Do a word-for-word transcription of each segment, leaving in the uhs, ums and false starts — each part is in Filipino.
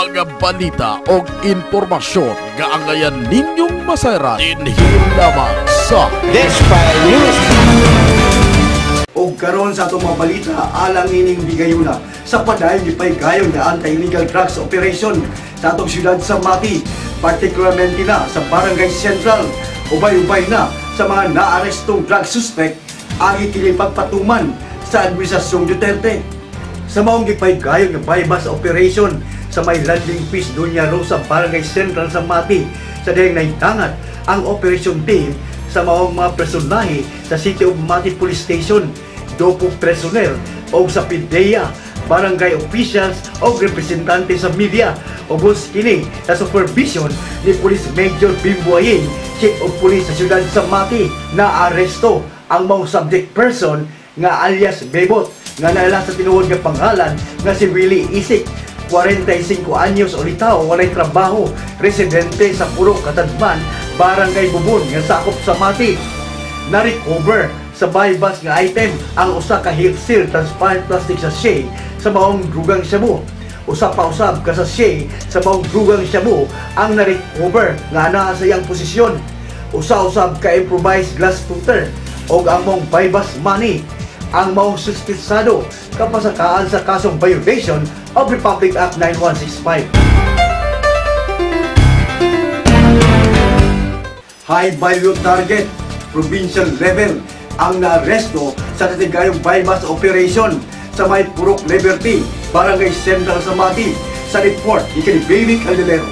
mga balita o impormasyon gaangayan ninyong masayran dinhin lamang sa Davao News. O karon sa atong mga balita, alang ining bigayuna sa padayon ni paygayon nga anti-illegal drugs operation sa atong syudad sa Mati, particularmente na sa Barangay Central. Ubay-ubay na sa mga naarestong drug suspect ang ikiling pagpatuman sa Administrasyong Duterte. Sa maong gipaygayon nga bypass operation sa may landing piece Dunya Rosa, Barangay Central sa Mati, sa dayang naitangat ang operation team sa maong mga personahe sa City of Mati Police Station, dopo personel o sa P D E A, barangay officials o representante sa media, ubos kini sa supervision ni Police Major Bimboayin, Chief of Police sa siyudad sa Mati, na aresto ang mga subject person nga alias Bebot, nga naila sa tinuod nga pangalan nga si Willie Isik, forty-five anyos o litaw, walay trabaho, residente sa Puro Katadman, Barangay Bubon nga sakop sa Mati. Na-recover sa bypass nga item ang usa ka heat seal transparent plastic sachet sa maong dugang shabu. Usa pa usab ka sachet sa maong dugang shabu ang na-recover nga naa sa iyang posisyon. Usa usab ka improvised glass filter o ang maong bypass money ang maong suspisado kapasakaan sa kasong violation of Republic Act ninety-one sixty-five. High value target, provincial level ang naaresto sa natigayong bypass operation sa may Purok Liberty, Barangay Central sa Mati, sa report ni Baby Caldelero.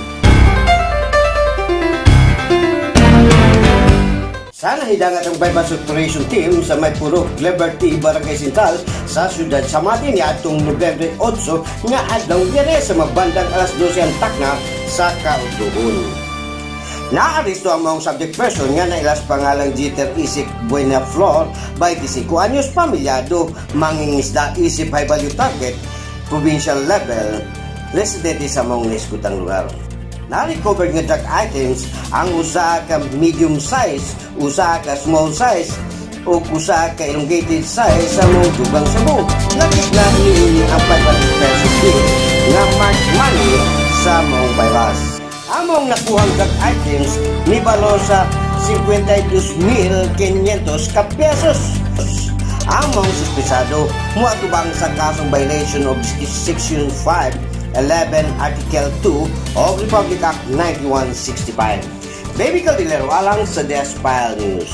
Sa nahidangat ang bypass operation team sa may Purok Liberty, Barangay Central sa siyudad sa Mati ni atong Nobyembre eight nga adlaw dire sa mabandang alas dose ang takna sa kautugon. Naaresto ang mga subject person nga nailas pangalang Jeter Isik Buena Flor, twenty-five anyos, pamilyado, mangingisda, isip high value target, provincial level, residente sa mga naiskutang lugar. Na-recover nga drug items ang usa ka medium size, usa ka small size, o usa ka elongated size sa mga dugang sabu. Lakit na niini ang five hundred pesos bill nga marked money sa mga bypass. Ang mga nakuhang drug items ni balo sa fifty-two mil quinientos ka pesos. Ang mga suspisado muatubang sa kasong violation of Section five eleven Article two of Republic Act ninety-one sixty-five. Baby Caldelero alang sa Davao News.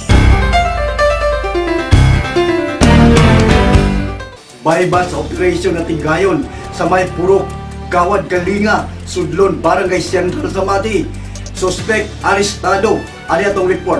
Bypass operation na tigayon sa may Purok Gawad Kalinga, Sudlon, Barangay Central sa Mati. Suspect arestado. Ano itong report?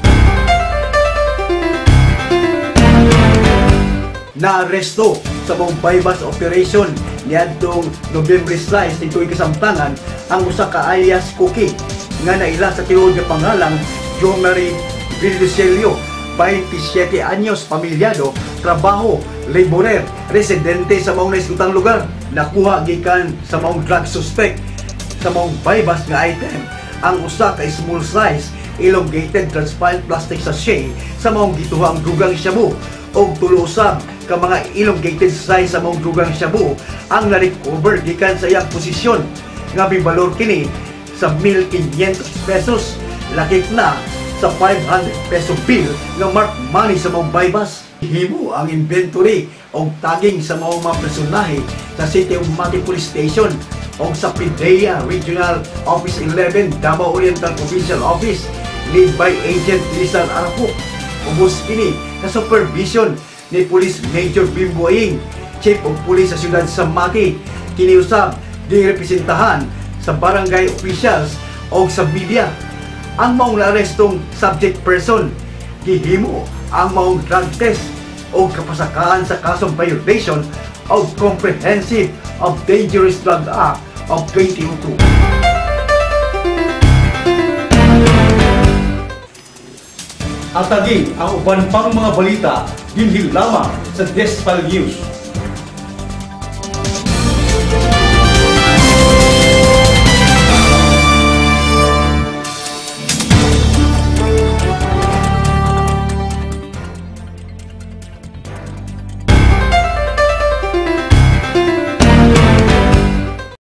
Na-aresto sa mga bypass operation niadtong Nobyembre six nito'y kasamtangan ang usa ka alias Cookie nga naila sa tinuod nga pangalang Jomari Villucelio, twenty-seven anyos, pamilyado, trabaho, laborer, residente sa maong naisgutang lugar. Nakuha gikan sa maong drug suspect sa maong bypass nga item ang usa ka small size elongated transparent plastic sachet sa maong gituhang dugang shabu o tulo usab ka mga elongated size sa maong dugang shabu ang na-recover gikan sa iyang posisyon nga bibalor kini sa one thousand five hundred pesos, lakip na sa five hundred peso bill nga mark money sa maong bypass. Himo ang inventory o tagging sa maong mga personahe sa City of Mati Police Station o sa P D E A Regional Office eleven, Davao Oriental Provincial Office, lead by Agent Rizal Arapuk. Ubos kini na supervision ni Police Major Bimboayin, Chief of Police sa siyudad sa Mati. Kiniusab di representahan sa barangay officials o sa media. Ang maong arestong subject person gihimo ang maong drug test o kapasakaan sa kasong violation of Comprehensive of Dangerous Drug Act of twenty oh two. At tagi ang uban pang mga balita dinhi lamang sa Davao News.